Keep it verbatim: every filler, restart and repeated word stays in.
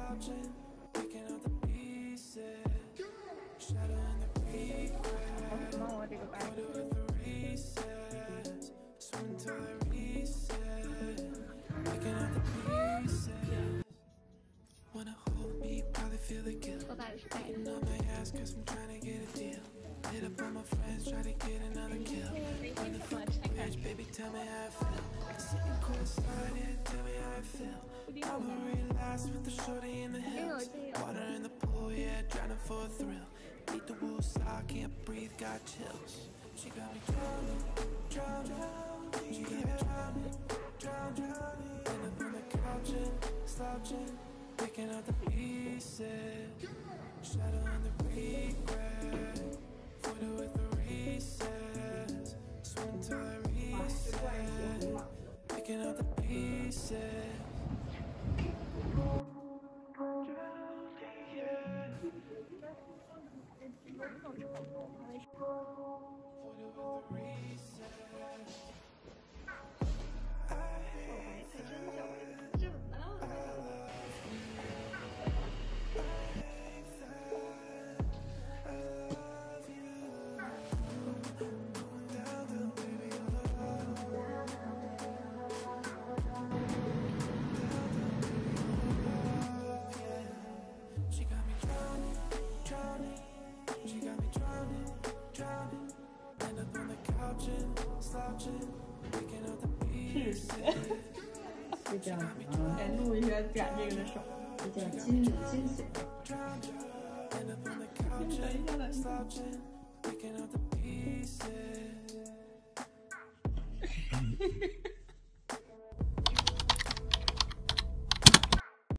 slouching, picking up the pieces, shadowing the regret. Photo with the recess, swim till I reset, picking up the pieces. Wanna hold me, probably feel the guilt. Getting on my ass cause I'm trying to get a deal. Hit up on my friends, try to get another kill. Run the fucking bridge, baby, tell me how I feel. Sitting courtside, yeah, tell me how I feel. I'ma relax with the shorty in the hills. Water in the pool, yeah, drowning for a thrill. Beat the woosah, can't breathe, got chills. She got me drowning, drowning. She got me drowning, drowning, drowning. End up on the couch and slouching, picking up the pieces, shadowing the regret. Photo with the recess, swim till I reset, picking up the pieces. Photo with the recess. I hate that. Slouching, picking up the pieces. 就这样子，来录一下剪这个的手，就叫金金水。你等一下了。